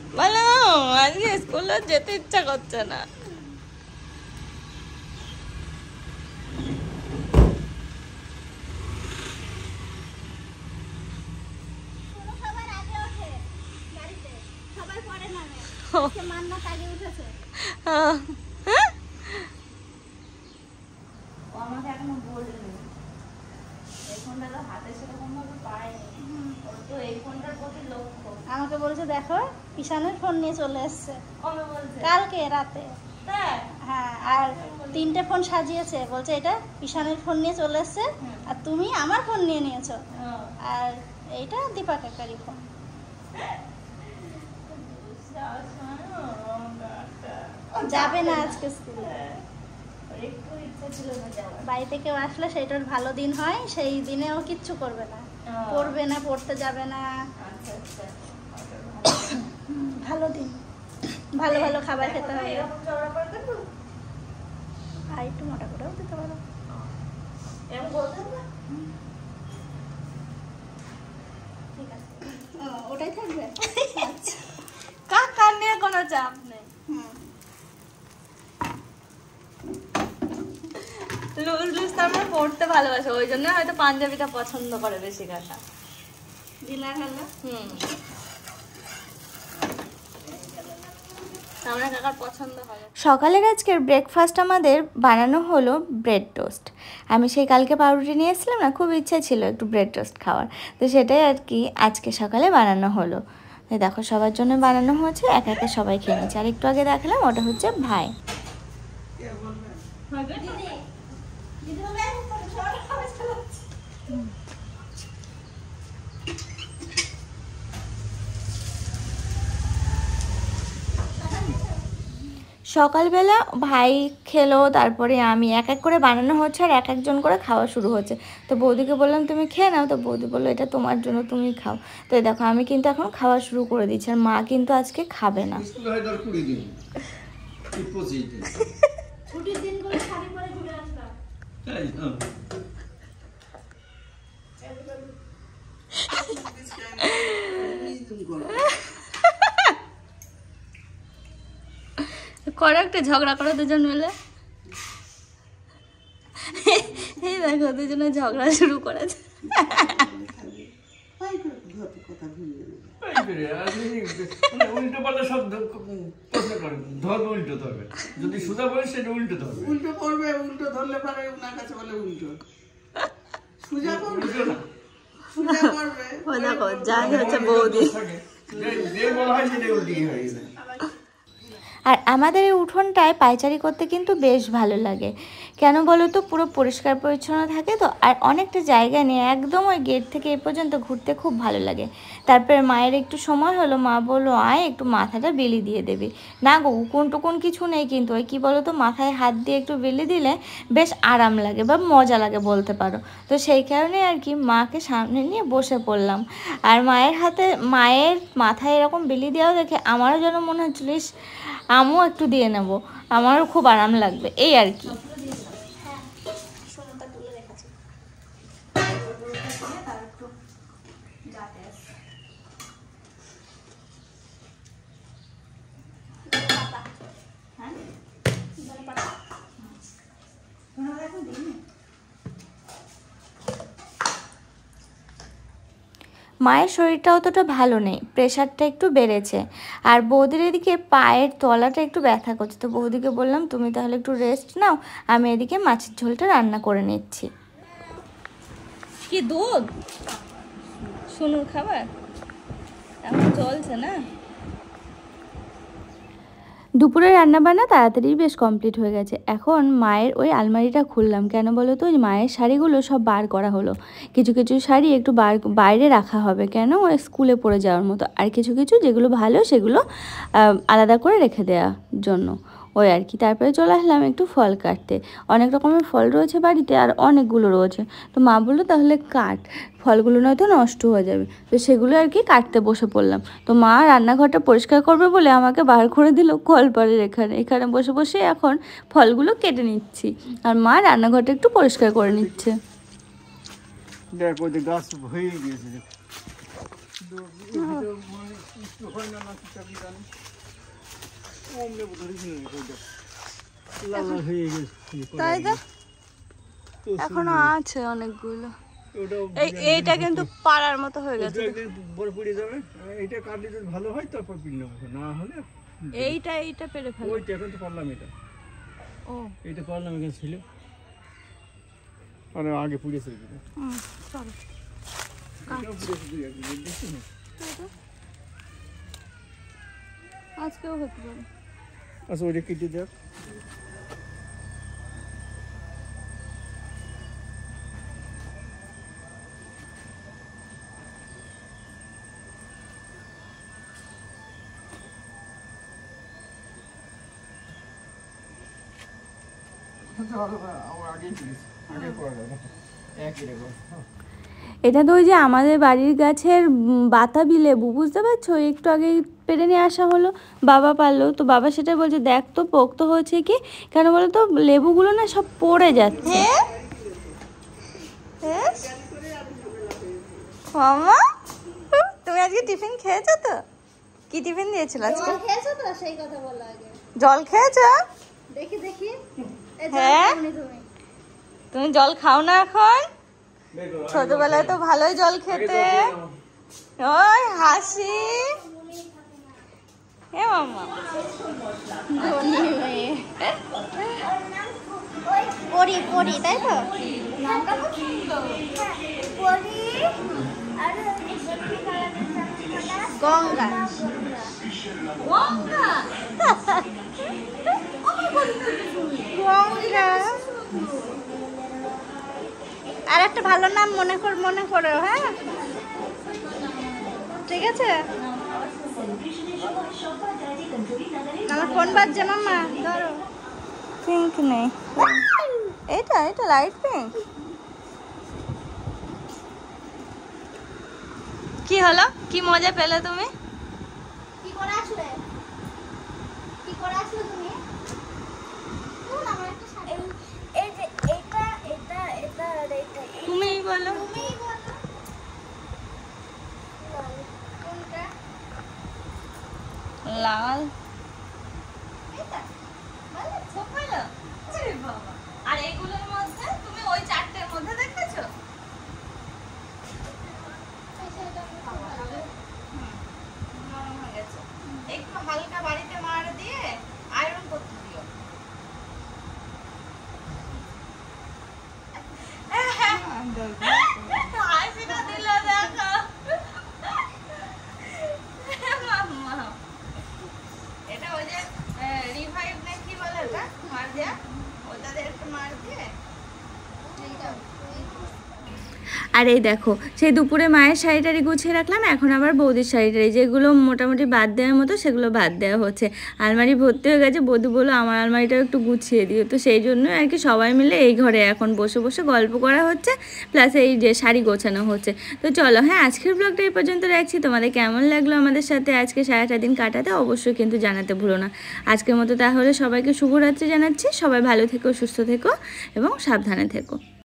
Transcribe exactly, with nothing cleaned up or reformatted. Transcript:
বলো আজকে স্কুলে যেতে ইচ্ছা করছে না। আমাকে বলছে দেখো ঈশানের ফোন নিয়ে চলে এসছে কালকে রাতে। হ্যাঁ, আর তিনটে ফোন সাজিয়েছে, বলছে এটা ঈশানের ফোন নিয়ে চলে এসছে আর তুমি আমার ফোন নিয়ে নিয়েছো, আর এইটা দীপা কাকারি ফোন। যাবে না আজকে স্কুলে, বাড়িতে কেউ আসলে সেটার ভালো দিন হয়, সেই দিনে ও কিচ্ছু করবে না, পড়বে না, পড়তে যাবে না। ভালো দিন, ভালো ভালো খাবার খেতে হবে। আর একটু মোটা করেও দিতে পারো। ওটাই থাকবে, কাকার নিয়ে কোনো চাপ নেই। লুজ লুজ তারপরে পড়তে ভালোবাসে, ওই জন্য হয়তো পাঞ্জাবিটা পছন্দ করে বেশি কাকা। দিলা হলো হুম, আমরা কাকার পছন্দ হয়। সকালের আজকের ব্রেকফাস্ট আমাদের বানানো হলো ব্রেড টোস্ট। আমি সেই কালকে পাউরুটি নিয়ে এসেছিলাম না, খুব ইচ্ছা ছিল একটু ব্রেড টোস্ট খাওয়ার, তো সেটাই আর কি আজকে সকালে বানানো হলো। দেখো সবার জন্য বানানো হয়েছে, একা একা সবাই খেয়ে নিচ্ছে। আর একটু আগে দেখালাম ওটা হচ্ছে ভাই। সকালবেলা ভাই খেলো, তারপরে আমি এক এক করে বানানো হচ্ছে আর এক একজন করে খাওয়া শুরু হচ্ছে। তো বৌদিকে বললাম তুমি খেয়ে নাও, তো বৌদি বললো এটা তোমার জন্য, তুমি খাও। তো দেখো আমি কিন্তু এখন খাওয়া শুরু করে দিচ্ছি, আর মা কিন্তু আজকে খাবে না। করো একটা ঝগড়া করো দুজন মিলে। এই দেখো দুজনে ঝগড়া শুরু করেছে। উল্টো পাল্টা সব ধর্ম উল্টো ধরবে, যদি সোজা বলে সেটা উল্টো ধরবে, উল্টো করবে, উল্টো ধরলে পারে ওনার কাছে বলে উল্টো, সোজা করবে না, সোজা করবে। ও দেখো যাই হচ্ছে বৌদি, যে বলা হয় সেটা উল্টি হয়ে গেছে। আর আমাদের এই উঠোনটায় পায়চারি করতে কিন্তু বেশ ভালো লাগে, কেন বলো তো, পুরো পরিষ্কার পরিচ্ছন্ন থাকে তো, আর অনেকটা জায়গা নিয়ে একদম ওই গেট থেকে এ পর্যন্ত ঘুরতে খুব ভালো লাগে। তারপরে মায়ের একটু সময় হলো, মা বললো আয় একটু মাথাটা বেলি দিয়ে দেবে। না গো উকুন টুকুন কিছু নেই, কিন্তু ওই কী বলো তো, মাথায় হাত দিয়ে একটু বেলি দিলে বেশ আরাম লাগে বা মজা লাগে বলতে পারো। তো সেই কারণে আর কি মাকে সামনে নিয়ে বসে পড়লাম, আর মায়ের হাতে মায়ের মাথায় এরকম বেলি দেওয়া দেখে আমারও যেন মনে হচ্ছিল আমিও একটু দিয়ে নেব, আমারও খুব আরাম লাগবে, এই আর কি। মায়ের শরীরটা অতটা ভালো নেই, প্রেশারটা একটু বেড়েছে, আর বৌদির এদিকে পায়ের তলাটা একটু ব্যথা করছে। তো বৌদিকে বললাম তুমি তাহলে একটু রেস্ট নাও, আমি এদিকে মাছের ঝোলটা রান্না করে নিচ্ছি। কি দুধ শুনুর খাবার এখন চলছে না। দুপুরে রান্নাবান্না তাড়াতাড়ি বেশ কমপ্লিট হয়ে গেছে। এখন মায়ের ওই আলমারিটা খুললাম, কেন বলো তো, ওই মায়ের শাড়িগুলো সব বার করা হলো। কিছু কিছু শাড়ি একটু বার বাইরে রাখা হবে, কেন ওই স্কুলে পরে যাওয়ার মতো, আর কিছু কিছু যেগুলো ভালো সেগুলো আলাদা করে রেখে দেওয়ার জন্য, ওই আর কি। তারপরে চলে আসলাম একটু ফল কাটতে, অনেক রকমের ফল রয়েছে বাড়িতে আর অনেকগুলো রয়েছে। তো মা বললো তাহলে কাট, ফলগুলো নয়তো নষ্ট হয়ে যাবে। তো সেগুলো আর কি কাটতে বসে পড়লাম। তো মা রান্নাঘরটা পরিষ্কার করবে বলে আমাকে বার করে দিল কলপাড়ের এখানে, এখানে বসে বসে এখন ফলগুলো কেটে নিচ্ছি, আর মা রান্নাঘরটা একটু পরিষ্কার করে নিচ্ছে। দেখো যে গাছ হয়ে গিয়েছে। হয় না না কিছু কি জানি ওম লেবু ধরেছি না ওইটা লাল লাল হয়ে গেছে তাই তো এখনো আছে অনেকগুলো এই এইটা কিন্তু পাড়ার মতো হয়ে গেছে বড় পড়ে যাবে এটা কাটলে যদি ভালো হয় তারপর পিন নেবো না হলে এইটা এইটা পেরে ফেলো ওইটা এখন তো পারলাম এটা ও এটা পারলাম এখানে ছিল আর আগে পুড়েছে হুম চলো আজকেও হতে পারে আচ্ছা ওইটা কেটে দেখ এটা তো ওই যে আমাদের বাড়ির গাছের বাতাবি লেবু, বুঝতে পারছো? একটু আগে পেরে নিয়ে আসা হলো, বাবা পারলো, তো বাবা সেটা বলছে দেখ তো পোক্ত হয়েছে কি, কেন বলো তো লেবুগুলো না সব পড়ে যাচ্ছে। মামা তুমি আজকে টিফিন খেয়েছো তো? কি টিফিন দিয়েছিল আজকে? খেয়েছো তো? সেই কথা বলো আগে। জল খেয়েছো? দেখি দেখি। হ্যাঁ তুমি জল খাও না এখন? ছোটবেলায় তো ভালোই জল খেতে। ওই হাসি হে মামা ধনী মেয়ে পরি পরি তাই তো? গঙ্গা গঙ্গা গঙ্গা আর একটা ভালো নাম মনে কর মনে করো, হ্যাঁ ঠিক আছে? আমার ফোন বাজছে মামা, ধরো। পিঙ্ক নেই, এটা এটা লাইট পিঙ্ক। কি হলো, কি মজা পেলে তুমি? কি করে আসলে কি করে আসলে তুমি? এই যে এটা এটা এটা আর এটা তুমিই বলো। তুমিই বলো কোনটা লাল। এটা বলো ছোপালো আরে বাবা। আর এগুলোর মধ্যে তুমি ওই চারটের মধ্যে দেখেছো? একটু হালকা বাড়িতে মার দিয়ে আয়রন করতে দিও। হাসিটা দিল দেখো মাম্মা। এটা ওই যে রিভাইভ না কি বলে ওটা মার দেয়া, ওটাতে একটু মার দিয়ে। আর এই দেখো সেই দুপুরে মায়ের শাড়িটারি গুছিয়ে রাখলাম, এখন আবার বৌদির শাড়িটারি যেগুলো মোটামুটি বাদ দেওয়ার মতো সেগুলো বাদ দেওয়া হচ্ছে। আলমারি ভর্তি হয়ে গেছে, বৌদি বললো আমার আলমারিটাও একটু গুছিয়ে দিও, তো সেই জন্য আর কি সবাই মিলে এই ঘরে এখন বসে বসে গল্প করা হচ্ছে, প্লাস এই যে শাড়ি গোছানো হচ্ছে। তো চলো হ্যাঁ, আজকের ব্লগটা এই পর্যন্ত রাখছি। তোমাদের কেমন লাগলো আমাদের সাথে আজকে সারাটা দিন কাটাতে অবশ্যই কিন্তু জানাতে ভুলো না। আজকের মতো তাহলে সবাইকে শুভরাত্রি জানাচ্ছি, সবাই ভালো থেকো, সুস্থ থেকো এবং সাবধানে থেকো।